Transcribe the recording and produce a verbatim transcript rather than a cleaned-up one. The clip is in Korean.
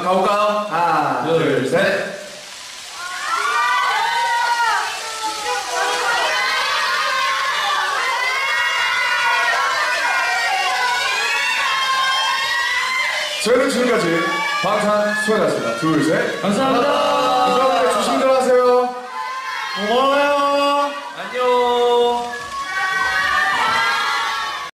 가볼까요? 하나, 둘, 셋. 저희는 지금까지 방탄소년단이었습니다. 둘, 셋. 감사합니다. 이번에 조심히 들어가세요. 고마워요.